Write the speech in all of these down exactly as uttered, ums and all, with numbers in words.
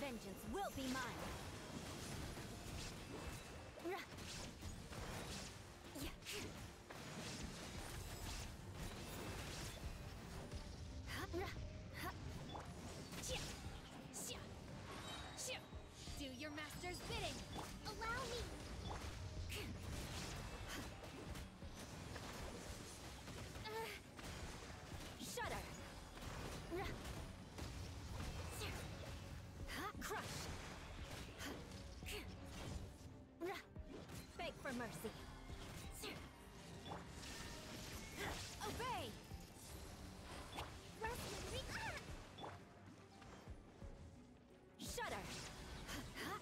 Vengeance will be mine! Rah. Yeah. Ha. Rah. Ha. Chia. Xia. Xia. Do your master's bidding! Allow me! Uh, shudder! Rah. Ha. Crush! Ha. Rah. Beg for mercy! Obey! Rest me! Ah! Shudder! Ha.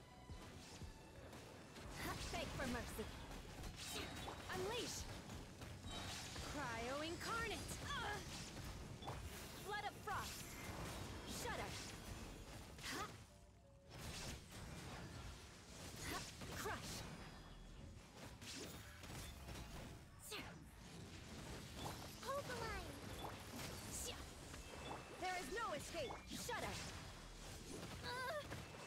Ha. Beg for mercy! Unleash! Cryo incarnate! Ugh. Flood of frost! Shudder! Ha. Ha. Crush! Hold the line! There is no escape! Shudder! Ugh.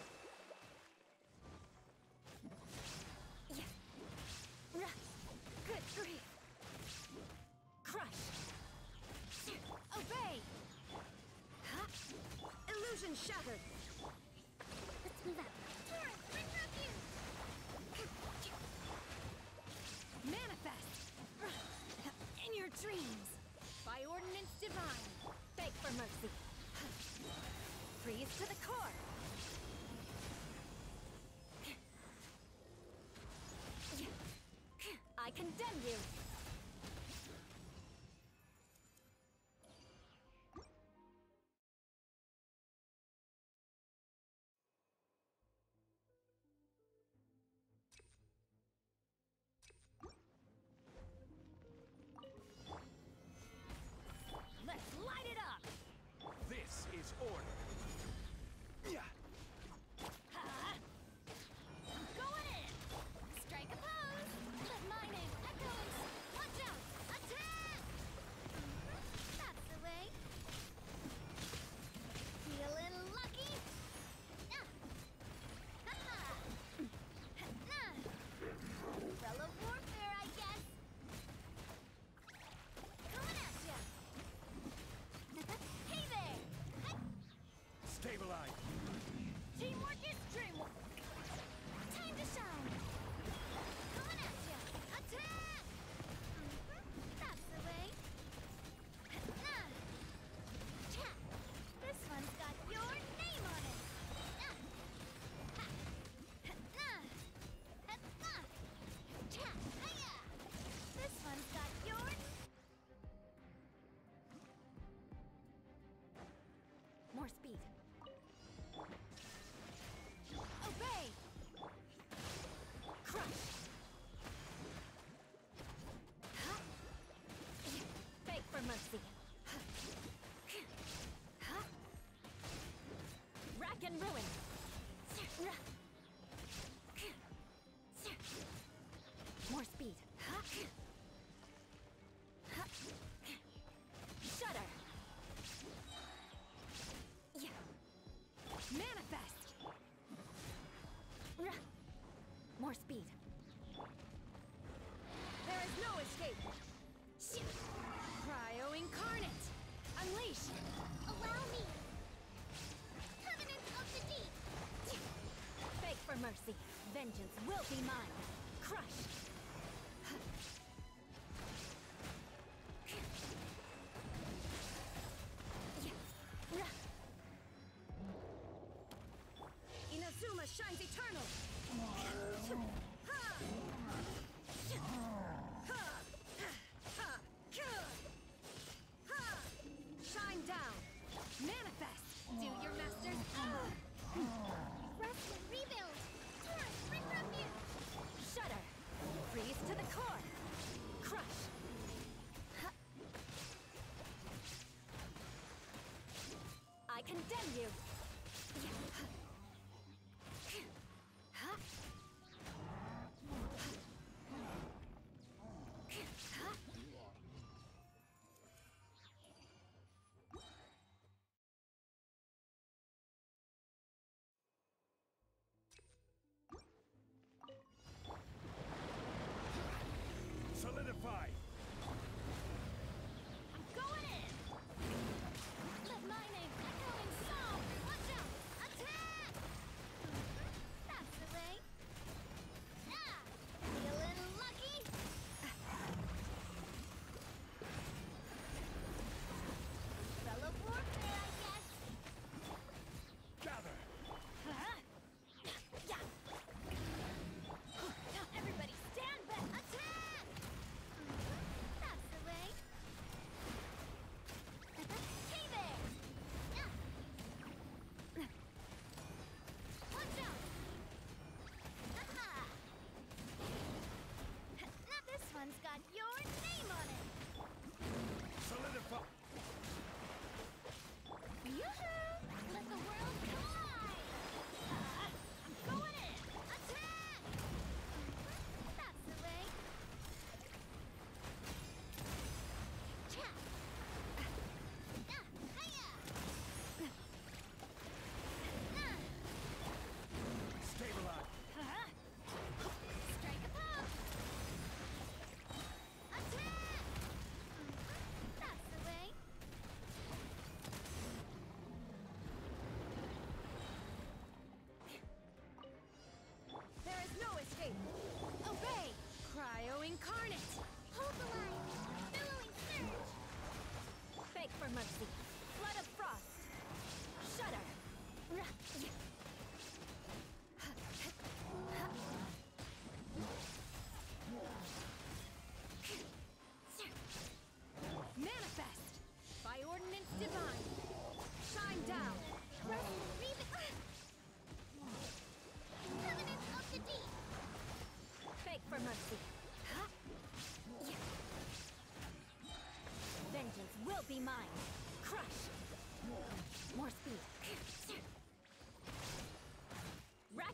Yeah. Rah. Good grief! Crush! Obey! Ha. Illusion shattered! Let's move out. Torrent, bring refuge! Manifest! In your dreams! By ordinance divine! Beg for mercy! Freeze to the core! I condemn you! Let's light it up! This is order. Yeah. Ha! I'm going in! Strike a pose! Let my name echoes! Watch out! Attack! That's the way. Feeling lucky? Ah. Ha-ha. Ah. Umbrella warfare, I guess. Coming at ya. Hey there! Stabilize. Teamwork is dreamwork! Time to shine! Coming at ya! Attack! Mhm. That's the way. Ah. Cha. This one's got your name on it! Ah. Ha. Ah. Ah. Ah. Cha. Hiya. This one's got your... More speed. Obey! Crush! Ha! Beg for mercy! Ha! Rack and ruin! More speed! Ha! Ha! Shudder! Yeah. Manifest! Rah. More speed. There is no escape! Shit. Cryo incarnate! Unleash! Allow me! Covenant of the Deep! Beg for mercy. Vengeance will be mine. Crush! Rah. Inazuma shines eternal! Ha! Shine down! Manifest! Do your master's... Rest and rebuild! Torrent, bring refuge! Shudder! Freeze to the core! Crush! Ha. I condemn you! Ha. Ha.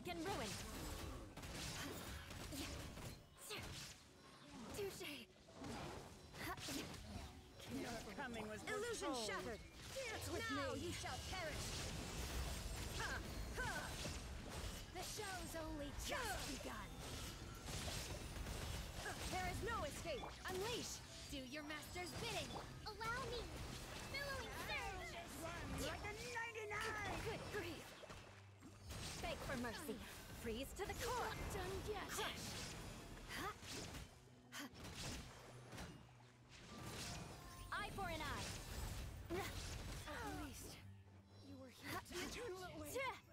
can ruin. Touche. Your coming was Illusion foretold. shattered. Dance with Now me. you shall perish. Ha, ha. The show's only just begun. There is no escape. Unleash. Do your master's bidding. Allow me. Billowing surge. Like a ninety-nine! Good grief. Beg for mercy. Freeze to the core. Not done yet. Crush. Ha. Ha. Eye for an eye. At least you were here to eternal await.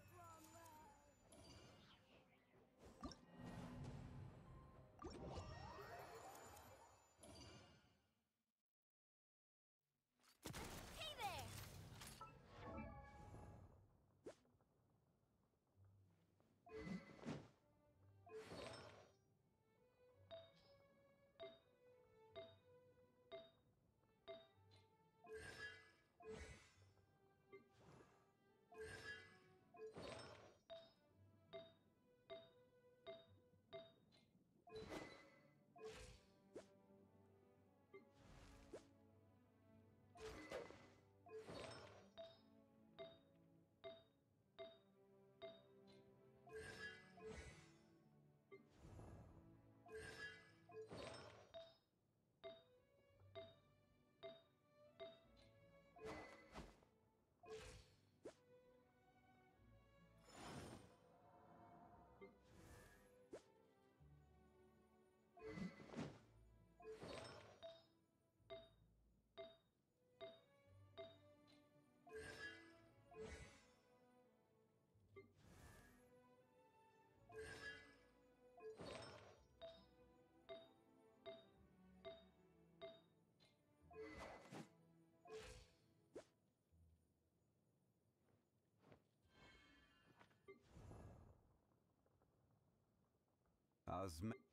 Hey there! Osm-